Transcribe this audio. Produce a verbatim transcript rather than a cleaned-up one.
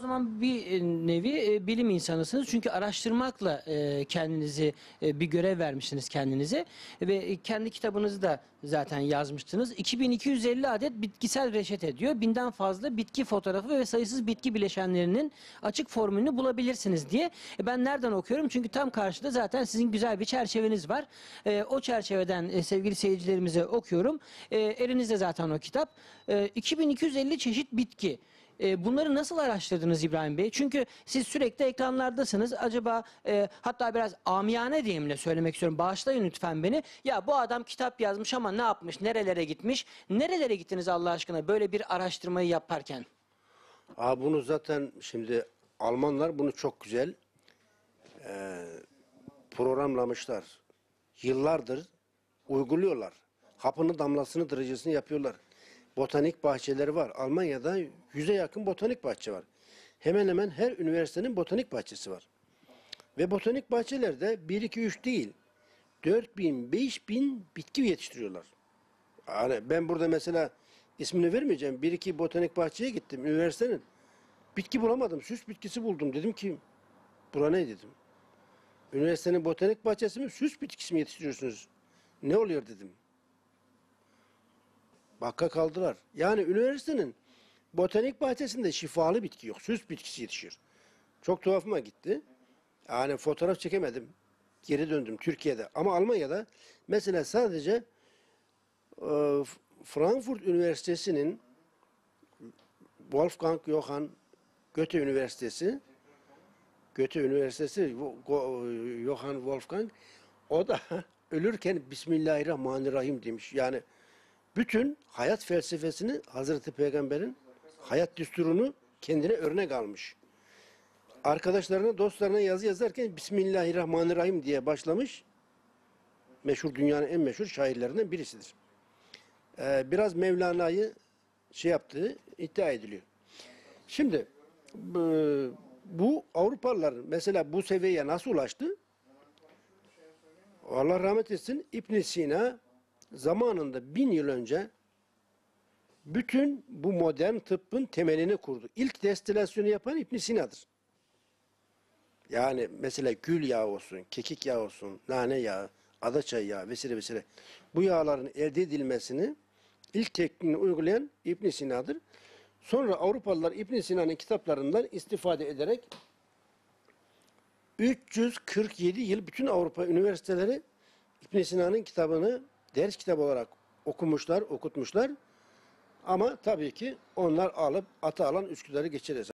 zaman bir e, nevi e, bilim insanısınız. Çünkü araştırmakla e, kendinizi e, bir görev vermişsiniz kendinize ve e, kendi kitabınızı da zaten yazmıştınız. iki bin iki yüz elli adet bitkisel reçete diyor. Binden fazla bitki fotoğrafı ve sayısız bitki bileşenlerinin açık formülünü bulabilirsiniz diye. E, ben nereden okuyorum? Çünkü tam karşıda zaten sizin güzel bir çerçeveniz var. E, o çerçeveden e, sevgili seyircilerimize okuyorum. E, elinizde zaten o kitap. E, iki bin iki yüz elli çeşit bitki. E, bunları nasıl araştırdınız İbrahim Bey? Çünkü siz sürekli ekranlardasınız. Acaba e, hatta biraz amiyane diyeyimle söylemek istiyorum. Bağışlayın lütfen beni. Ya bu adam kitap yazmış ama ne yapmış? Nerelere gitmiş? Nerelere gittiniz Allah aşkına böyle bir araştırmayı yaparken? Aa, bunu zaten şimdi Almanlar bunu çok güzel e, programlamışlar. Yıllardır uyguluyorlar. Hapını damlasını derecesini yapıyorlar. Botanik bahçeleri var. Almanya'da yüze yakın botanik bahçe var. Hemen hemen her üniversitenin botanik bahçesi var. Ve botanik bahçelerde bir iki üç değil, dört bin beş bin bitki yetiştiriyorlar. Yani ben burada mesela ismini vermeyeceğim. Bir iki botanik bahçeye gittim üniversitenin. Bitki bulamadım. Süs bitkisi buldum. Dedim ki bura ne dedim. Üniversitenin botanik bahçesi mi? Süs bitkisi mi yetiştiriyorsunuz? Ne oluyor dedim. Bakka kaldılar. Yani üniversitenin botanik bahçesinde şifalı bitki yok. Süs bitkisi yetişiyor. Çok tuhafıma gitti. Yani fotoğraf çekemedim. Geri döndüm Türkiye'de. Ama Almanya'da mesela sadece e, Frankfurt Üniversitesi'nin Wolfgang Johann Goethe Üniversitesi Goethe Üniversitesi Johann Wolfgang o da ölürken Bismillahirrahmanirrahim demiş. Yani bütün hayat felsefesini Hazreti Peygamber'in hayat düsturunu kendine örnek almış. Arkadaşlarına, dostlarına yazı yazarken Bismillahirrahmanirrahim diye başlamış. Meşhur, dünyanın en meşhur şairlerinden birisidir. Ee, biraz Mevlana'yı şey yaptığı iddia ediliyor. Şimdi bu, bu Avrupalılar mesela bu seviyeye nasıl ulaştı? Allah rahmet etsin, İbn Sina zamanında bin yıl önce bütün bu modern tıbbın temelini kurdu. İlk destilasyonu yapan İbn Sina'dır. Yani mesela gül yağı olsun, kekik yağı olsun, nane yağı, adaçay yağı vesaire vesaire. Bu yağların elde edilmesini ilk tekniğini uygulayan İbn Sina'dır. Sonra Avrupalılar İbn Sina'nın kitaplarından istifade ederek üç yüz kırk yedi yıl bütün Avrupa üniversiteleri İbn Sina'nın kitabını ders kitabı olarak okumuşlar, okutmuşlar. Ama tabii ki onlar alıp atı alan Üsküdar'ı geçer.